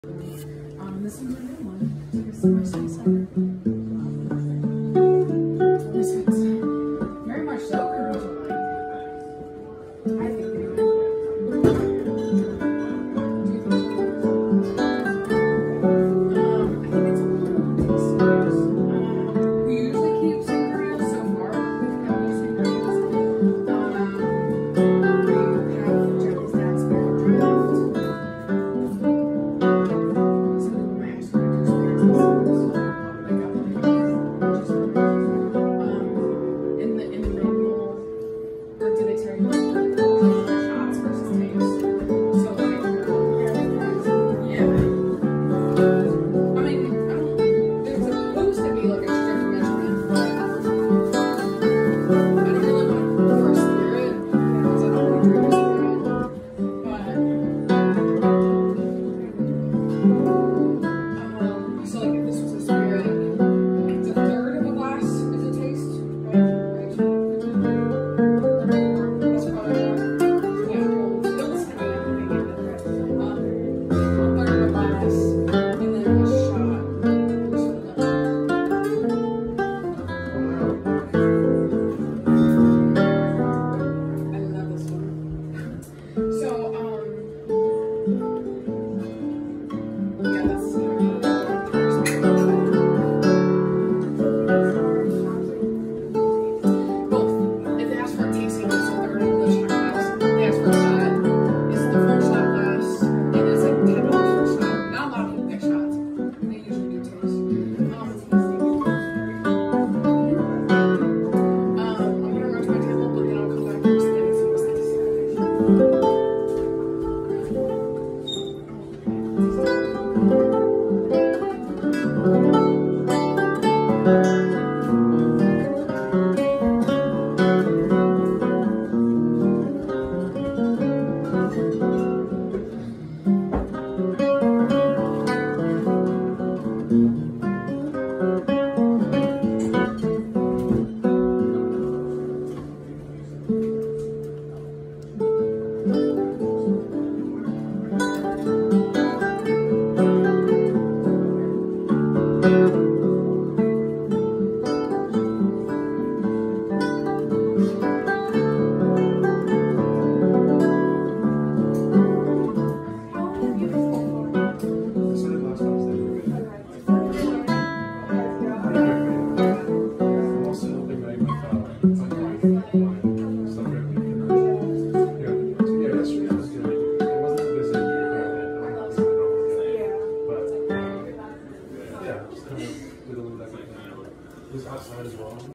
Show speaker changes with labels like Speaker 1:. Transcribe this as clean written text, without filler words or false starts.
Speaker 1: This is my new one. This is my sweet center. This fits very much so originally. I think anyway. Do you think so? I think it's a little serious. We usually keep sangrias so far. We've kept these sangrias. We have Jenny's dad's favorite draft.
Speaker 2: Outside as well.